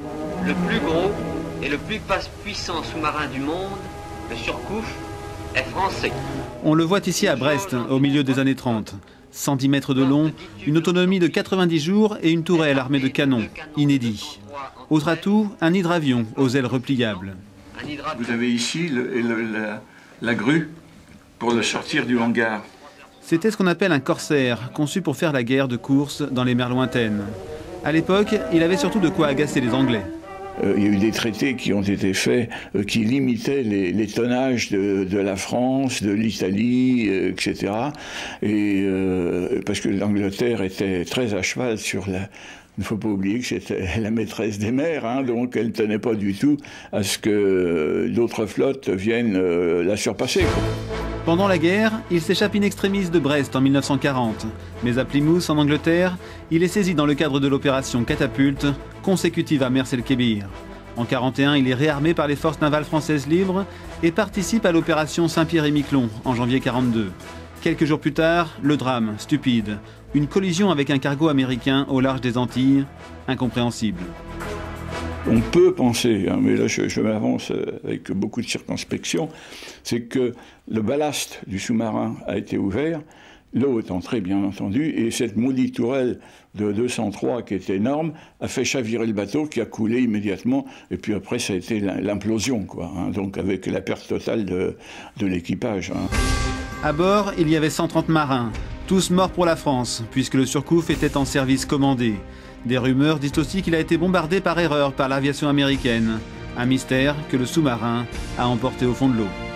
Le plus gros et le plus puissant sous-marin du monde, le Surcouf, est français. On le voit ici à Brest, au milieu des années 30. 110 mètres de long, une autonomie de 90 jours et une tourelle armée de canons, inédit. Autre atout, un hydravion aux ailes repliables. Vous avez ici la grue pour le sortir du hangar. C'était ce qu'on appelle un corsaire, conçu pour faire la guerre de course dans les mers lointaines. À l'époque, il avait surtout de quoi agacer les Anglais. Il y a eu des traités qui ont été faits qui limitaient les tonnages de la France, de l'Italie, etc. Et parce que l'Angleterre était très à cheval sur la... Il ne faut pas oublier que c'était la maîtresse des mers, hein, donc elle ne tenait pas du tout à ce que d'autres flottes viennent la surpasser. Pendant la guerre, il s'échappe in extremis de Brest en 1940. Mais à Plymouth, en Angleterre, il est saisi dans le cadre de l'opération Catapulte, consécutive à Mers el-Kébir. En 1941, il est réarmé par les forces navales françaises libres et participe à l'opération Saint-Pierre et Miquelon en janvier 1942. Quelques jours plus tard, le drame, stupide. Une collision avec un cargo américain au large des Antilles, incompréhensible. On peut penser, hein, mais là je m'avance avec beaucoup de circonspection, c'est que le ballast du sous-marin a été ouvert, l'eau est entrée bien entendu, et cette maudite tourelle de 203 qui est énorme a fait chavirer le bateau qui a coulé immédiatement, et puis après ça a été l'implosion, quoi, hein, donc avec la perte totale de l'équipage. Hein. À bord, il y avait 130 marins, tous morts pour la France, puisque le Surcouf était en service commandé. Des rumeurs disent aussi qu'il a été bombardé par erreur par l'aviation américaine. Un mystère que le sous-marin a emporté au fond de l'eau.